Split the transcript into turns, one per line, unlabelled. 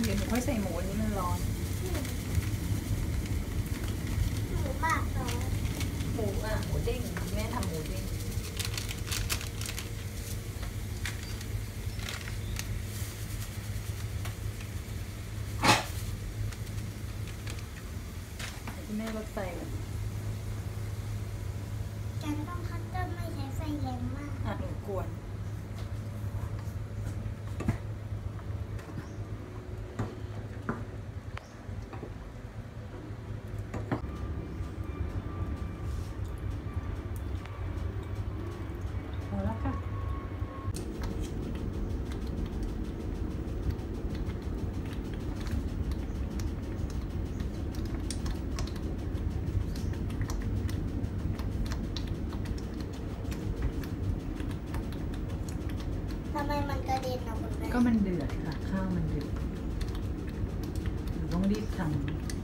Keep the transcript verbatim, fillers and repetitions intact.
เดี๋ยวหนูค่อยใส่หมูอันนี้มันร้อน
หมูมากร้อน
หมูอ่ะหมูเด้งแม่ทำหมูเด้งที่แม่ลดไฟก่อน
การต้องคัตเตอร์ไม่ใช้ไฟแรงมาก
อ่ะหนูกวนพอแล้วค่ะ
ทำไมมันกระเด็นออกมา
ก็มันเดือดค่ะข้าวมันเดือดหนูต้องรีบทำ